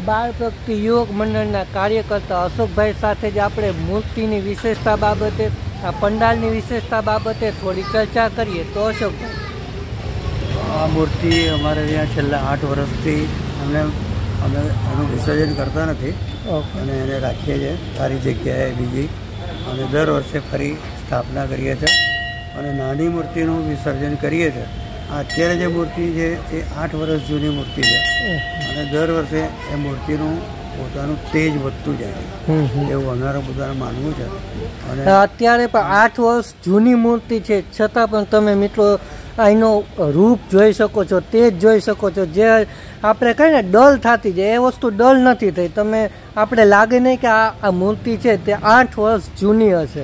બાળ પ્રગતિ યુવક મંડળના કાર્યકર્તા અશોકભાઈ સાથે જ આપણે મૂર્તિની વિશેષતા બાબતે, આ પંડાલની વિશેષતા બાબતે થોડી ચર્ચા કરીએ. તો અશોકભાઈ, આ મૂર્તિ અમારે ત્યાં છેલ્લા 8 વર્ષથી અમે એનું વિસર્જન કરતા નથી અને એને રાખીએ છીએ સારી જગ્યાએ બીજી, અને દર વર્ષે ફરી સ્થાપના કરીએ છીએ અને નાની મૂર્તિનું વિસર્જન કરીએ છીએ. અત્યારે જે મૂર્તિ છે એ 8 વર્ષ જૂની મૂર્તિ છે અને દર વર્ષે એ મૂર્તિનું પોતાનું તેજ વધતું જાય એવું અમારું બધાનું માનવું છે. અને અત્યારે પણ 8 વર્ષ જૂની મૂર્તિ છે છતાં પણ તમે મિત્રો એનો રૂપ જોઈ શકો છો, તેજ જોઈ શકો છો. જે આપણે કહીએ ને ડલ થતી જાય એ વસ્તુ ડલ નથી થઈ. તમે આપણે લાગે નહીં કે આ મૂર્તિ છે તે 8 વર્ષ જૂની હશે.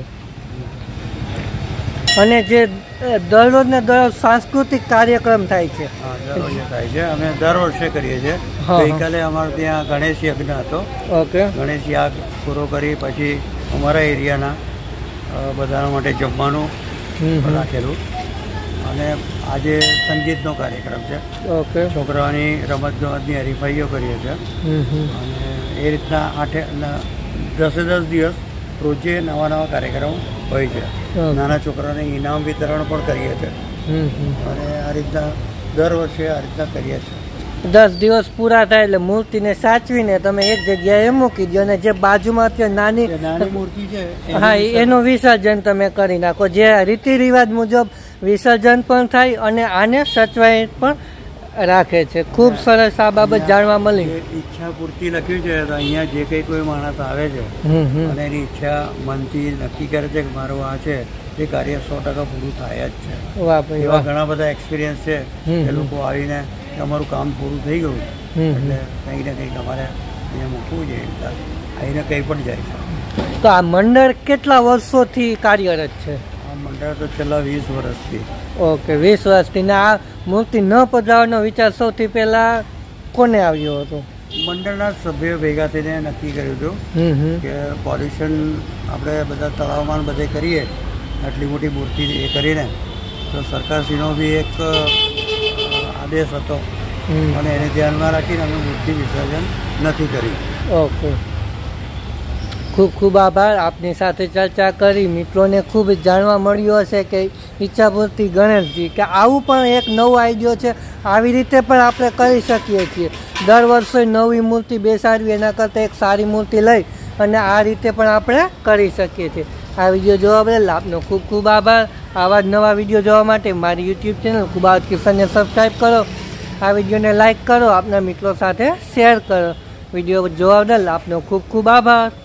અને જે દરરોજ ને દરરોજ સાંસ્કૃતિક કાર્યક્રમ થાય છે. અમે દર વર્ષે કરીએ છીએ. ગઈકાલે અમારે ત્યાં ગણેશ યજ્ઞ હતો. ગણેશ યાગ પૂરો કરી પછી અમારા એરિયાના બધા માટે જમવાનું રાખેલું અને આજે સંગીતનો કાર્યક્રમ છે. છોકરાઓની રમત ગમતની હરીફાઈઓ કરીએ છીએ અને એ રીતના 10 દિવસ રોજે નવા કાર્યક્રમો હોય છે. નાના છોકરાઓને ઇનામ વિતરણ પણ કરીએ છીએ અને આ રીતના દર વર્ષે આ રીતના કરીએ છીએ. 10 દિવસ પૂરા થાય એટલે મૂર્તિને સાચવીને તમે એક જગ્યાએ મૂકી દો અને જે બાજુમાં અત્યારે નાની મૂર્તિ છે હા એનું વિસર્જન તમે કરી નાખો. જે રીતિ રિવાજ મુજબ વિસર્જન પણ થાય અને આને સચવાઈ પણ રાખે છે. ખૂબ સરસ આ બાબત જાણવા મળી. ઈચ્છા પૂર્તિ લખ્યું છે તો અહીંયા જે કઈ કોઈ માણસ આવે છે અને એની ઈચ્છા મનથી નક્કી કરે છે કે મારું આ છે એ કાર્ય 100% પૂરું થાય જ છે. એવા ઘણા બધા એક્સપિરિયન્સ છે એ લોકો આવીને અમારું કામ પૂરું થઈ ગયું એટલે કંઈક ને કંઈક અમારે અહીંયા મૂકવું જોઈએ, આવીને કંઈ પણ જાય છે. તો આ મંડળ કેટલા વર્ષોથી કાર્યરત છે? આ મંડળ તો છેલ્લા 20 વર્ષથી. ઓકે, 20 વર્ષથી. ને આ મૂર્તિ ન પધરાવવાનો વિચાર સૌથી પહેલા કોને આવ્યો હતો? મંડળના સભ્યો ભેગા થઈને નક્કી કર્યું હતું કે પોલ્યુશન આપણે બધા તળાવમાં બધે કરીએ આટલી મોટી મૂર્તિ એ કરીને તો સરકારશ્રીનો બી એક આદેશ હતો અને એને ધ્યાનમાં રાખીને અમે મૂર્તિ વિસર્જન નથી કરી. ઓકે, ખૂબ ખૂબ આભાર. આપની સાથે ચર્ચા કરી મિત્રોને ખૂબ જાણવા મળ્યું હશે કે ઈચ્છાપૂર્તિ ગણેશજી કે આવું પણ એક નવો આઈડિયો છે. આવી રીતે પણ આપણે કરી શકીએ છીએ. દર વર્ષે નવી મૂર્તિ બેસાડવી એના કરતાં એક સારી મૂર્તિ લઈ અને આ રીતે પણ આપણે કરી શકીએ છીએ. આ વિડીયો જોવા બદલ આપનો ખૂબ ખૂબ આભાર. આવા જ નવા વિડીયો જોવા માટે મારી યુટ્યુબ ચેનલ કુબાવત કિશનને સબસ્ક્રાઈબ કરો. આ વિડીયોને લાઇક કરો, આપના મિત્રો સાથે શેર કરો. વિડીયો જોવા બદલ આપનો ખૂબ ખૂબ આભાર.